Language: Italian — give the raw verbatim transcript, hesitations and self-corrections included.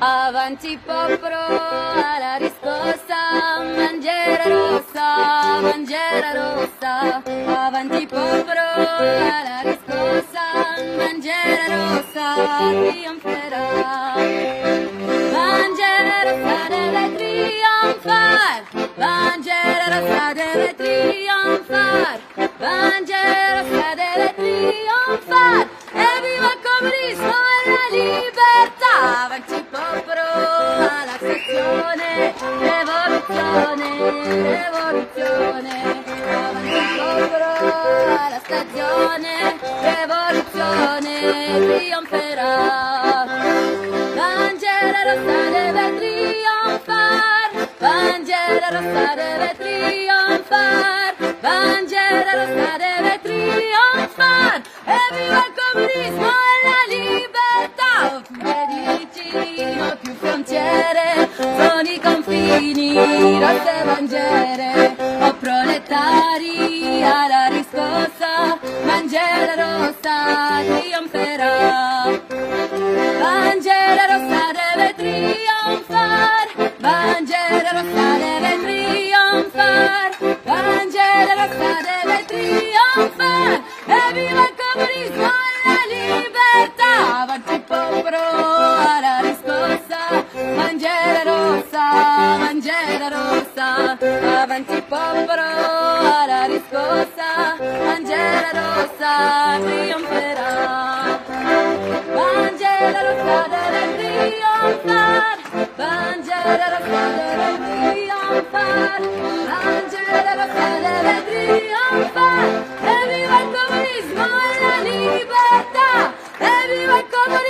Avanti popolo alla riscossa, bandiera rossa, bandiera rossa. Avanti popolo alla riscossa, bandiera rossa, trionferà. Bandiera rossa deve trionfar, bandiera rossa deve trionfar, bandiera rossa deve trionfar. E viva il comunismo e la libertà! Avanti popolo alla stazione, rivoluzione, rivoluzione. Avanti popolo alla stazione, rivoluzione, trionferà. Bandiera rossa deve trionfar, bandiera rossa deve trionfar, bandiera rossa deve trionfar. E viva il comunismo e la libertà! Vicino, più frontiere, sono i confini, rosse bandiere. O proletari alla riscossa, bandiera rossa trionferà. Bandiera rossa deve trionfar, bandiera rossa deve trionfar, bandiera rossa deve trionfar. E viva il comunismo e la libertà! Avanti popolo alla riscossa, bandiera rossa, bandiera rossa. Avanti popolo alla riscossa, bandiera rossa trionferà. Bandiera rossa deve trionfar, bandiera rossa deve trionfar, bandiera rossa deve trionfar. E viva il comunismo e la libertà! E viva il comunismo!